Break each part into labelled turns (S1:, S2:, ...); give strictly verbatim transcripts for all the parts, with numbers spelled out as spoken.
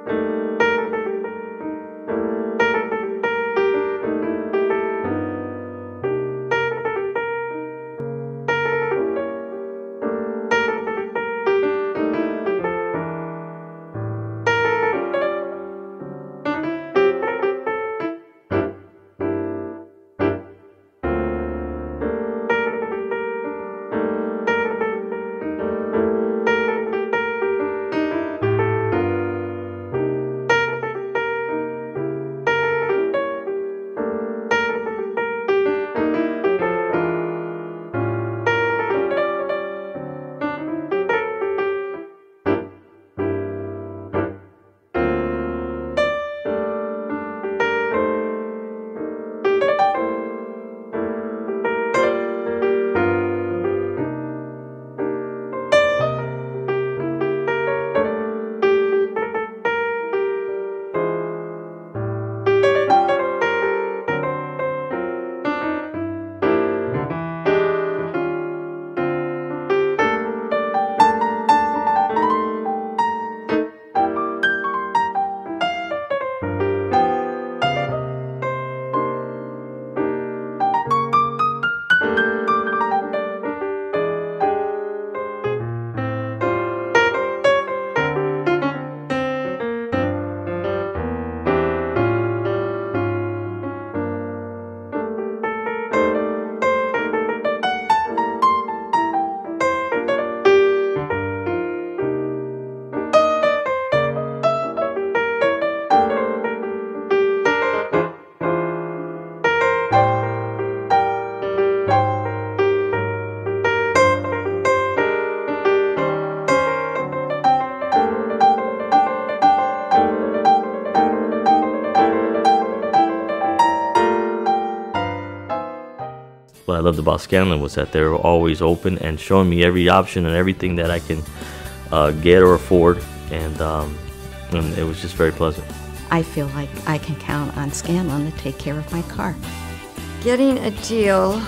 S1: What I loved about Scanlon was that they were always open and showing me every option and everything that I can uh, get or afford, and, um, and it was just very pleasant.
S2: I feel like I can count on Scanlon to take care of my car.
S3: Getting a deal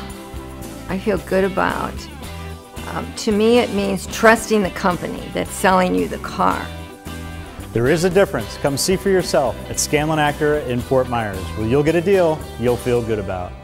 S3: I feel good about. Um, to me, it means trusting the company that's selling you the car.
S4: There is a difference. Come see for yourself at Scanlon Acura in Fort Myers, where you'll get a deal you'll feel good about.